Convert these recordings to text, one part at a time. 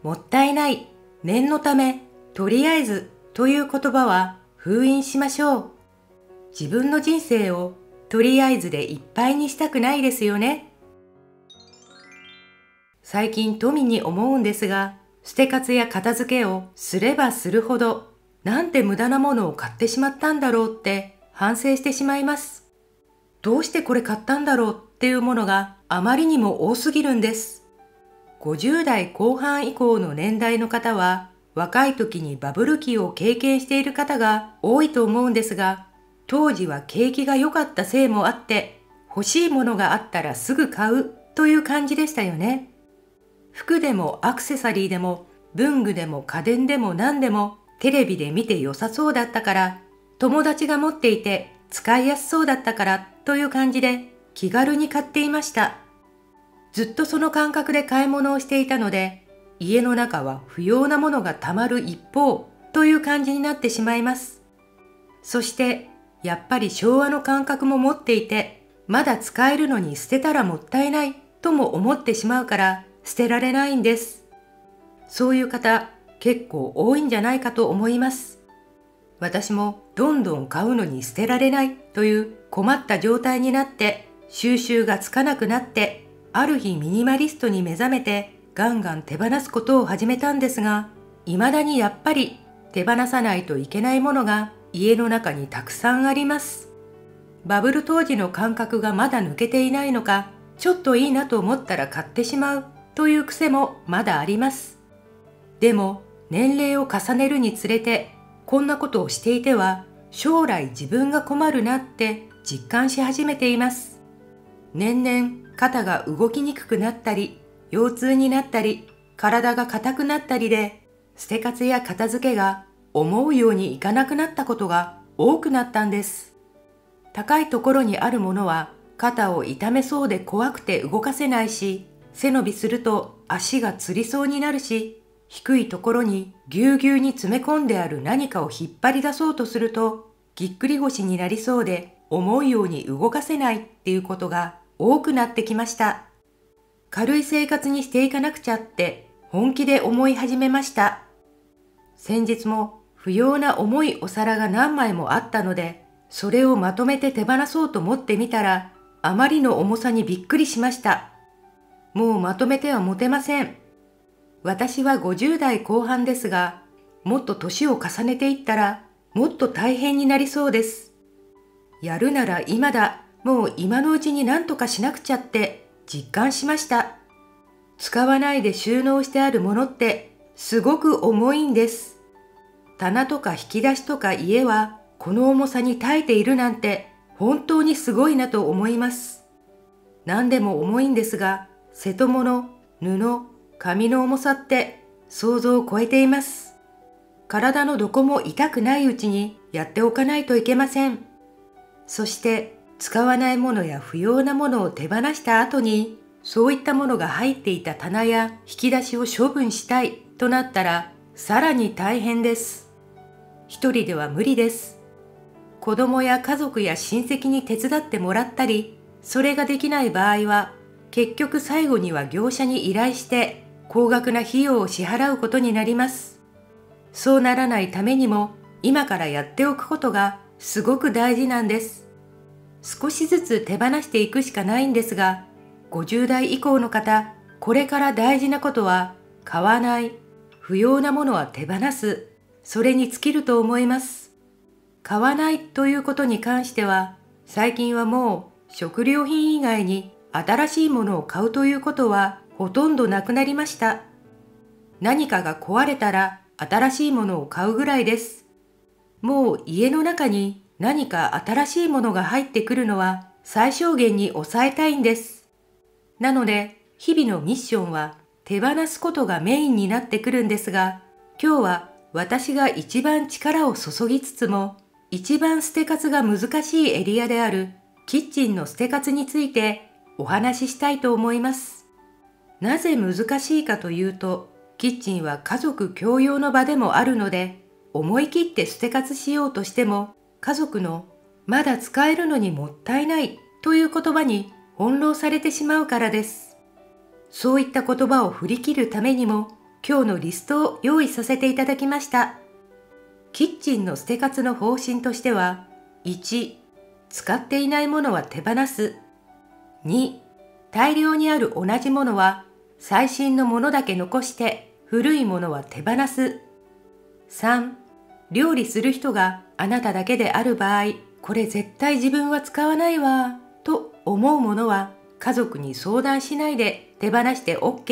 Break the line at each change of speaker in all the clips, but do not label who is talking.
もったいない、念のため、とりあえずという言葉は封印しましょう。自分の人生をとりあえずでいっぱいにしたくないですよね。最近富に思うんですが、捨て活や片付けをすればするほど、なんて無駄なものを買ってしまったんだろうって反省してしまいます。どうしてこれ買ったんだろうっていうものがあまりにも多すぎるんです。50代後半以降の年代の方は、若い時にバブル期を経験している方が多いと思うんですが、当時は景気が良かったせいもあって、欲しいものがあったらすぐ買うという感じでしたよね。服でもアクセサリーでも文具でも家電でも何でもテレビで見て良さそうだったから、友達が持っていて使いやすそうだったからという感じで気軽に買っていました。ずっとその感覚で買い物をしていたので、家の中は不要なものがたまる一方という感じになってしまいます。そしてやっぱり昭和の感覚も持っていて、まだ使えるのに捨てたらもったいないとも思ってしまうから捨てられないんです。そういう方結構多いんじゃないかと思います。私もどんどん買うのに捨てられないという困った状態になって、収集がつかなくなって、ある日ミニマリストに目覚めてガンガン手放すことを始めたんですが、未だにやっぱり手放さないといけないものが家の中にたくさんあります。バブル当時の感覚がまだ抜けていないのか、ちょっといいなと思ったら買ってしまうという癖もまだあります。でも年齢を重ねるにつれて、こんなことをしていては将来自分が困るなって実感し始めています。年々肩が動きにくくなったり、腰痛になったり、体が硬くなったりで、捨て活や片付けが思うようにいかなくなったことが多くなったんです。高いところにあるものは肩を痛めそうで怖くて動かせないし、背伸びすると足がつりそうになるし、低いところにぎゅうぎゅうに詰め込んである何かを引っ張り出そうとすると、ぎっくり腰になりそうで思うように動かせないっていうことが多くなってきました。軽い生活にしていかなくちゃって本気で思い始めました。先日も不要な重いお皿が何枚もあったので、それをまとめて手放そうと思ってみたら、あまりの重さにびっくりしました。もうまとめては持てません。私は50代後半ですが、もっと年を重ねていったら、もっと大変になりそうです。やるなら今だ、もう今のうちに何とかしなくちゃって実感しました。使わないで収納してあるものってすごく重いんです。棚とか引き出しとか家はこの重さに耐えているなんて本当にすごいなと思います。何でも重いんですが、瀬戸物、布、紙の重さって想像を超えています。体のどこも痛くないうちにやっておかないといけません。そして使わないものや不要なものを手放した後に、そういったものが入っていた棚や引き出しを処分したいとなったらさらに大変です。一人では無理です。子供や家族や親戚に手伝ってもらったり、それができない場合は結局最後には業者に依頼して高額な費用を支払うことになります。そうならないためにも今からやっておくことがすごく大事なんです。少しずつ手放していくしかないんですが、50代以降の方、これから大事なことは買わない、不要なものは手放す、それに尽きると思います。買わないということに関しては、最近はもう食料品以外に新しいものを買うということはほとんどなくなりました。何かが壊れたら新しいものを買うぐらいです。もう家の中に何か新しいものが入ってくるのは最小限に抑えたいんです。なので日々のミッションは手放すことがメインになってくるんですが、今日は私が一番力を注ぎつつも一番捨て活が難しいエリアであるキッチンの捨て活についてお話ししたいと思います。なぜ難しいかというと、キッチンは家族共用の場でもあるので、思い切って捨て活しようとしても、家族のまだ使えるのにもったいないという言葉に翻弄されてしまうからです。そういった言葉を振り切るためにも、 今日のリストを用意させていただきました。キッチンの捨て活の方針としては、1、使っていないものは手放す。2、大量にある同じものは最新のものだけ残して古いものは手放す。3、料理する人があなただけである場合、これ絶対自分は使わないわ、と思うものは家族に相談しないで手放して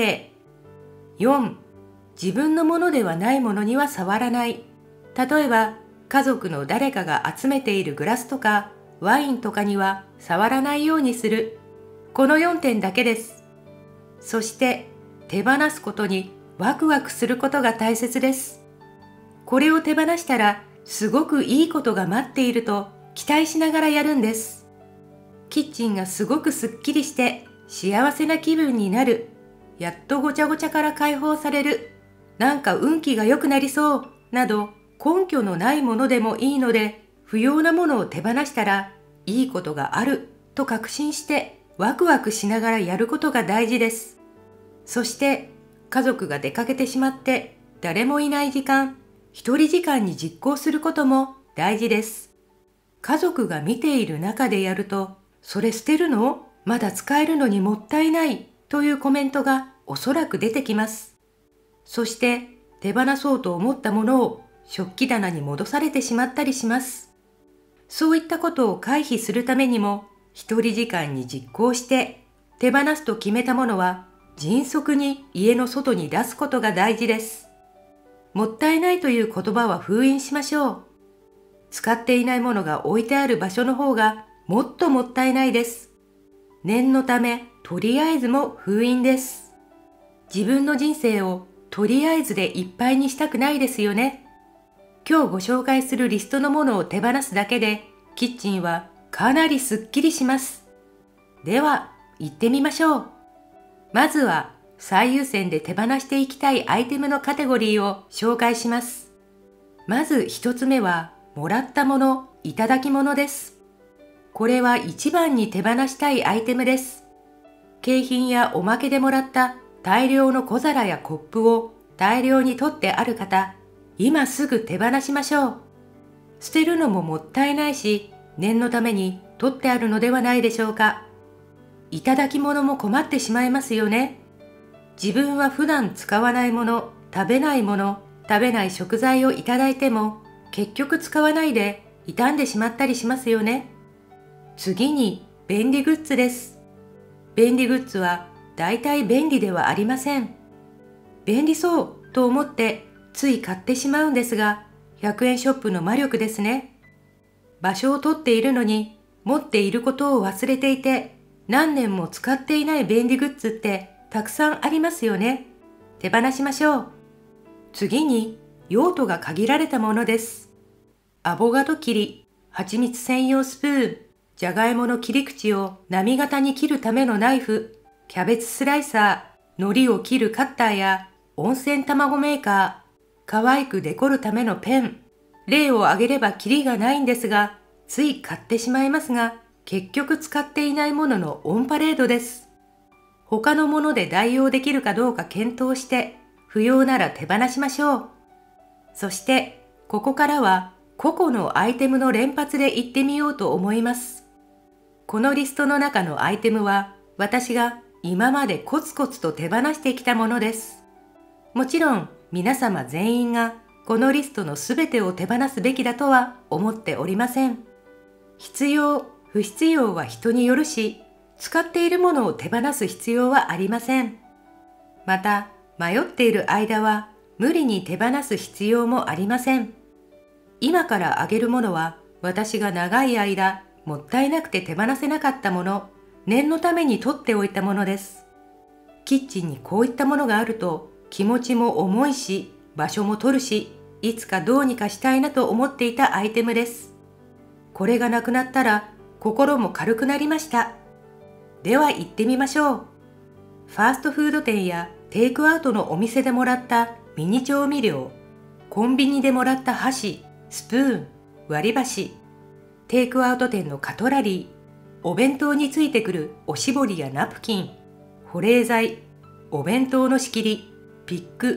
OK。4、自分のものではないものには触らない。例えば、家族の誰かが集めているグラスとかワインとかには触らないようにする。この4点だけです。そして手放すことにワクワクすることが大切です。これを手放したらすごくいいことが待っていると期待しながらやるんです。キッチンがすごくすっきりして幸せな気分になる。やっとごちゃごちゃから解放される。なんか運気が良くなりそう。など根拠のないものでもいいので、不要なものを手放したらいいことがあると確信してワクワクしながらやることが大事です。そして家族が出かけてしまって誰もいない時間、一人時間に実行することも大事です。家族が見ている中でやると、それ捨てるの？まだ使えるのにもったいないというコメントがおそらく出てきます。そして手放そうと思ったものを食器棚に戻されてしまったりします。そういったことを回避するためにも、一人時間に実行して手放すと決めたものは迅速に家の外に出すことが大事です。もったいないという言葉は封印しましょう。使っていないものが置いてある場所の方がもっともったいないです。念のため、とりあえずも封印です。自分の人生をとりあえずでいっぱいにしたくないですよね。今日ご紹介するリストのものを手放すだけで、キッチンはかなりすっきりします。では、行ってみましょう。まずは、最優先で手放していきたいアイテムのカテゴリーを紹介します。まず一つ目は、もらったもの、いただき物です。これは一番に手放したいアイテムです。景品やおまけでもらった大量の小皿やコップを大量に取ってある方、今すぐ手放しましょう。捨てるのももったいないし、念のために取ってあるのではないでしょうか。いただき物も困ってしまいますよね。自分は普段使わないもの、食べないもの、食べない食材をいただいても、結局使わないで傷んでしまったりしますよね。次に便利グッズです。便利グッズは大体便利ではありません。便利そうと思ってつい買ってしまうんですが、100円ショップの魔力ですね。場所を取っているのに持っていることを忘れていて、何年も使っていない便利グッズってたくさんありますよね。手放しましょう。次に用途が限られたものです。アボカド切り、蜂蜜専用スプーン、じゃがいもの切り口を波形に切るためのナイフ、キャベツスライサー、海苔を切るカッターや温泉卵メーカー、可愛くデコるためのペン。例を挙げればキリがないんですが、つい買ってしまいますが、結局使っていないもののオンパレードです。他のもので代用できるかどうか検討して、不要なら手放しましょう。そして、ここからは個々のアイテムの連発でいってみようと思います。このリストの中のアイテムは、私が今までコツコツと手放してきたものです。もちろん、皆様全員がこのリストのすべてを手放すべきだとは思っておりません。必要、不必要は人によるし、使っているものを手放す必要はありません。また、迷っている間は無理に手放す必要もありません。今から挙げるものは、私が長い間、もったいなくて手放せなかったもの、念のために取っておいたものです。キッチンにこういったものがあると、気持ちも重いし、場所も取るし、いつかどうにかしたいなと思っていたアイテムです。これがなくなったら、心も軽くなりました。では行ってみましょう。ファーストフード店やテイクアウトのお店でもらったミニ調味料、コンビニでもらった箸、スプーン、割り箸、テイクアウト店のカトラリー、お弁当についてくるおしぼりやナプキン、保冷剤、お弁当の仕切り、ピック、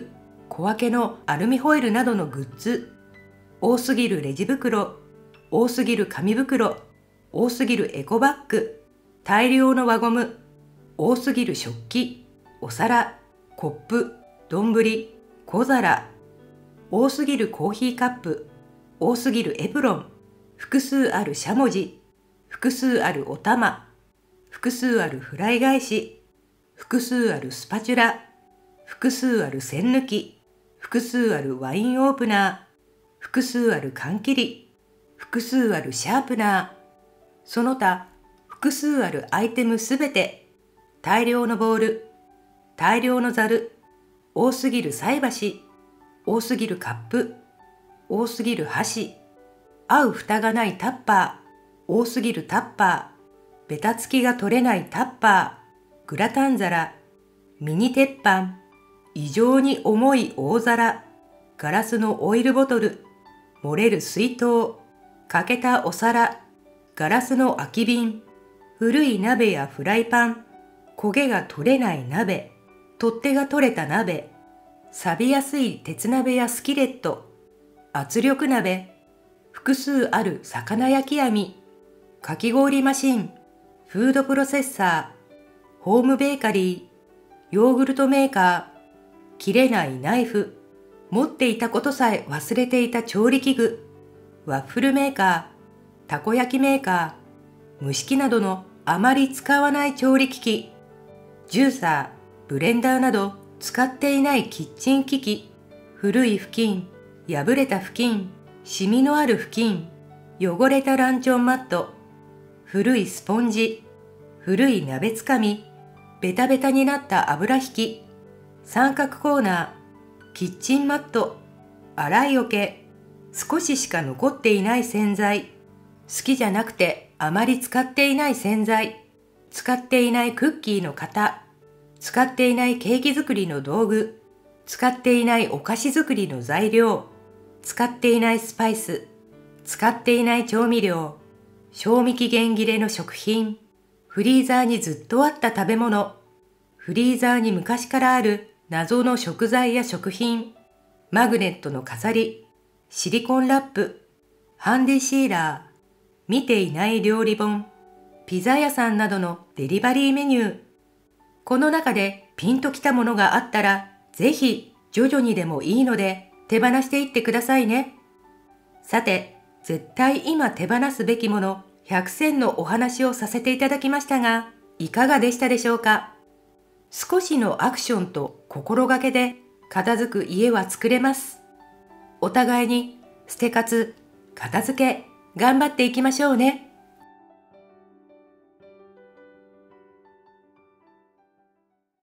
小分けのアルミホイルなどのグッズ、多すぎるレジ袋、多すぎる紙袋、多すぎるエコバッグ、大量の輪ゴム、多すぎる食器、お皿、コップ、丼、小皿、多すぎるコーヒーカップ、多すぎるエプロン、複数あるしゃもじ、複数あるお玉、複数あるフライ返し、複数あるスパチュラ、複数ある栓抜き、複数あるワインオープナー、複数ある缶切り、複数あるシャープナー、その他複数あるアイテムすべて、大量のボール、大量のザル、多すぎる菜箸、多すぎるカップ、多すぎる箸、合う蓋がないタッパー、多すぎるタッパー、ベタつきが取れないタッパー、グラタン皿、ミニ鉄板、異常に重い大皿、ガラスのオイルボトル、漏れる水筒、欠けたお皿、ガラスの空き瓶、古い鍋やフライパン、焦げが取れない鍋、取っ手が取れた鍋、錆びやすい鉄鍋やスキレット、圧力鍋、複数ある魚焼き網、かき氷マシン、フードプロセッサー、ホームベーカリー、ヨーグルトメーカー、切れないナイフ、持っていたことさえ忘れていた調理器具、ワッフルメーカー、たこ焼きメーカー、蒸し器などのあまり使わない調理機器、ジューサー、ブレンダーなど使っていないキッチン機器、古い布巾、破れた布巾、シミのある布巾、汚れたランチョンマット、古いスポンジ、古い鍋つかみ、ベタベタになった油引き、三角コーナー、キッチンマット、洗い桶、少ししか残っていない洗剤、好きじゃなくてあまり使っていない洗剤、使っていないクッキーの型、使っていないケーキ作りの道具、使っていないお菓子作りの材料、使っていないスパイス、使っていない調味料、賞味期限切れの食品、フリーザーにずっとあった食べ物、フリーザーに昔からある謎の食材や食品、マグネットの飾り、シリコンラップ、ハンディシーラー、見ていない料理本、ピザ屋さんなどのデリバリーメニュー。この中でピンときたものがあったら、ぜひ徐々にでもいいので手放していってくださいね。さて、絶対今手放すべきもの100選のお話をさせていただきましたが、いかがでしたでしょうか。少しのアクションと心がけで片付く家は作れます。お互いに捨て活、片付け、頑張っていきましょうね。